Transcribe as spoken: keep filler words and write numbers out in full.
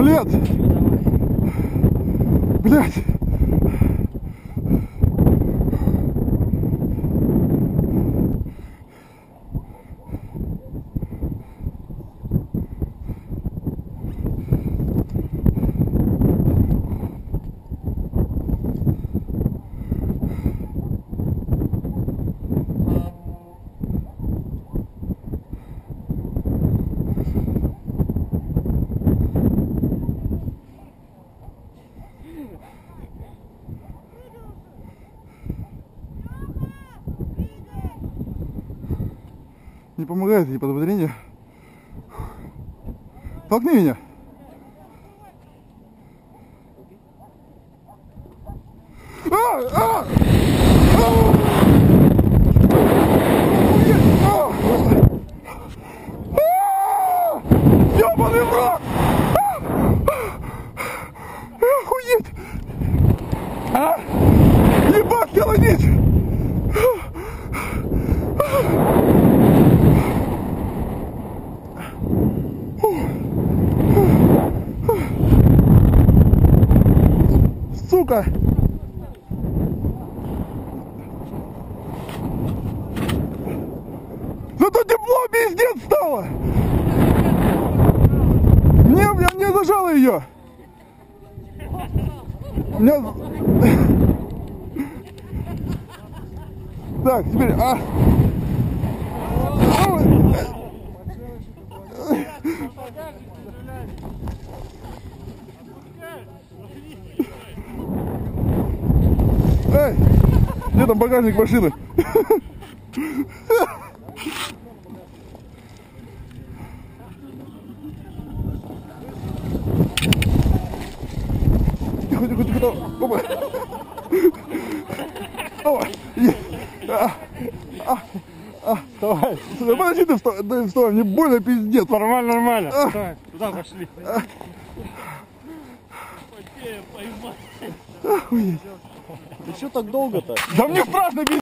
Малец! Блять! Не помогает ей подбодрение. Толкни меня. А! А! Ёбаный в рот! Охуеть! А! Ебать, колонить! Сука! Зато тепло, пиздец, стало! Не, я не зажала ее! Меня... Так, теперь... А... Эй, где там багажник машины? Тихо, тихо, тихо, тихо. Опа. Опа. А, а, а, давай. Подожди, ты вставай, дай вставай, мне больно, пиздец. Нормально, нормально. А. Давай, туда пошли. А. Охуеть. Ты что так долго-то? Да мне страшно, пиздец.